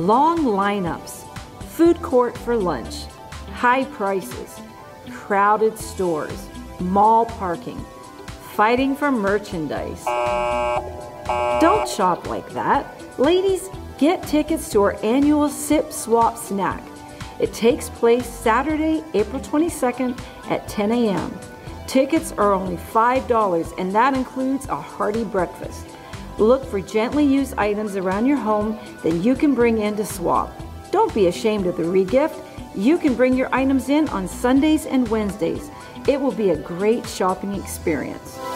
long lineups, food court for lunch, high prices, crowded stores, mall parking, fighting for merchandise. Don't shop like that. Ladies, get tickets to our annual Sip Swap Snack. It takes place Saturday, April 22nd at 10 a.m. Tickets are only $5 and that includes a hearty breakfast. Look for gently used items around your home that you can bring in to swap. Don't be ashamed of the regift. You can bring your items in on Sundays and Wednesdays. It will be a great shopping experience.